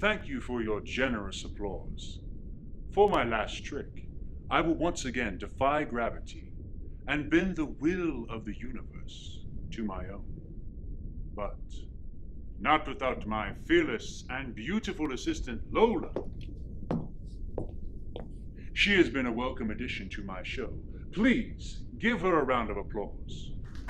Thank you for your generous applause. For my last trick, I will once again defy gravity and bend the will of the universe to my own. But not without my fearless and beautiful assistant, Lola. She has been a welcome addition to my show. Please give her a round of applause.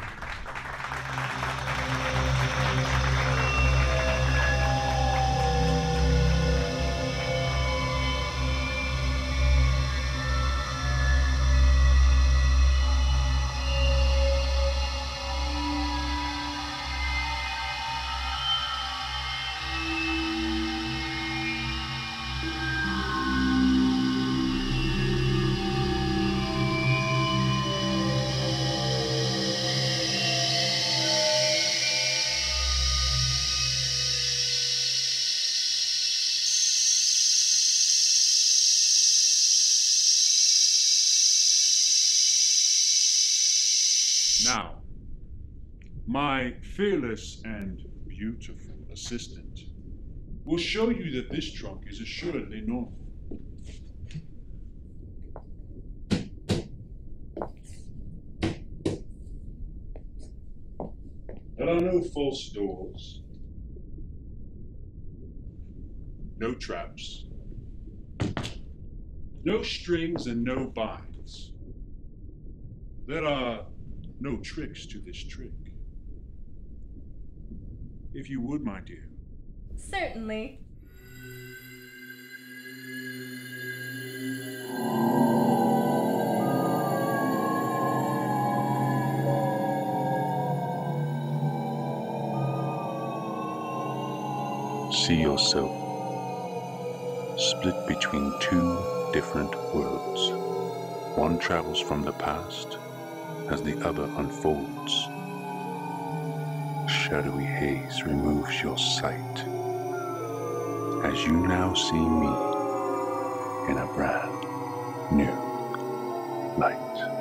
Now, my fearless and beautiful assistant will show you that this trunk is assuredly normal. There are no false doors, no traps, no strings and no binds. There are no tricks to this trick. If you would, my dear. Certainly. See yourself split between two different worlds. One travels from the past as the other unfolds. Shadowy haze removes your sight as you now see me in a brand new light.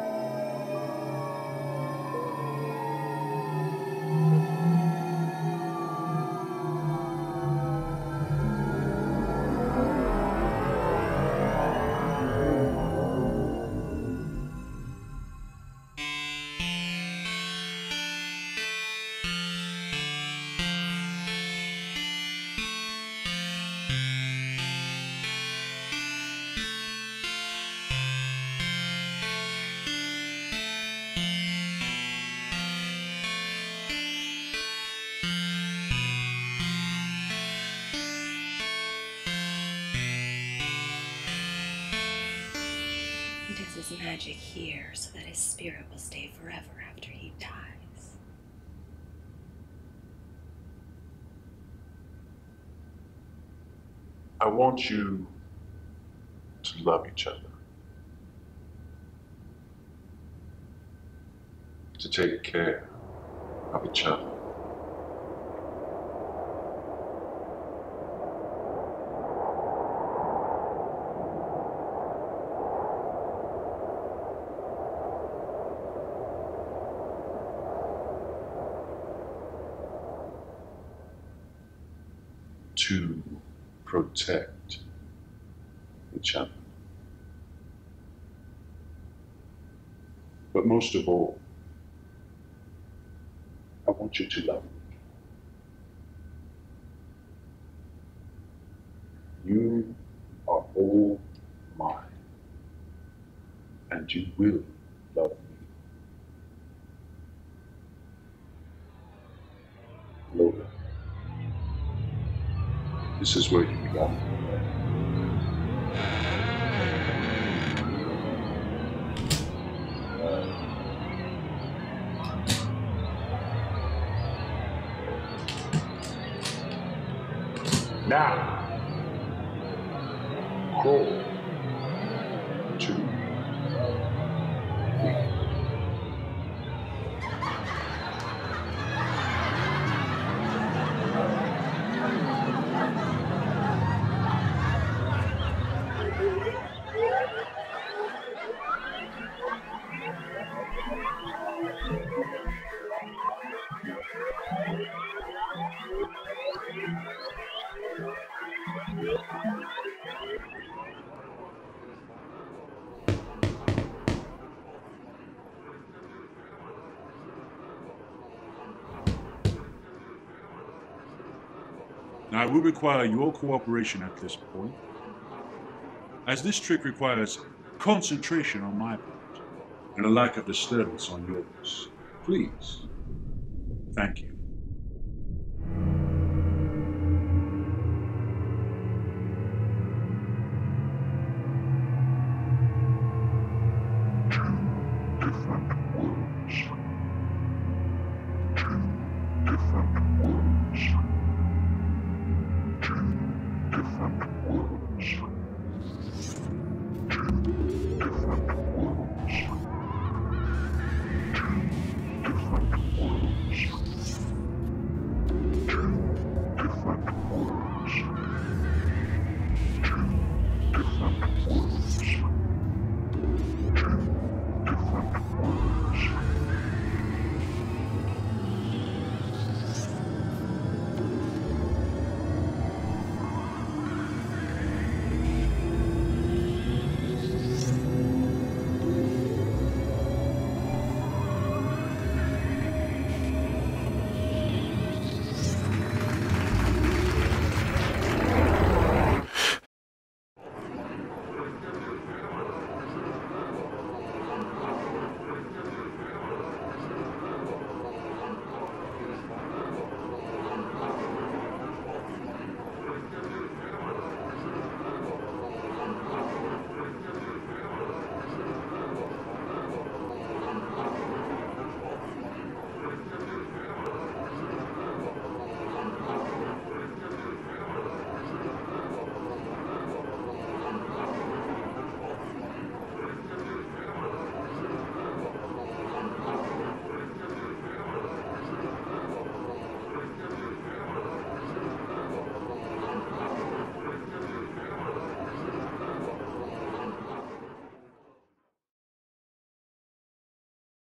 He does his magic here so that his spirit will stay forever after he dies. I want you to love each other, to take care of each other. To protect each other. But most of all, I want you to love me. You are all mine, and you will love me. Lola, this is where you belong. Now, crawl to me. Now, I will require your cooperation at this point, as this trick requires concentration on my part and a lack of disturbance on yours. Please. Thank you.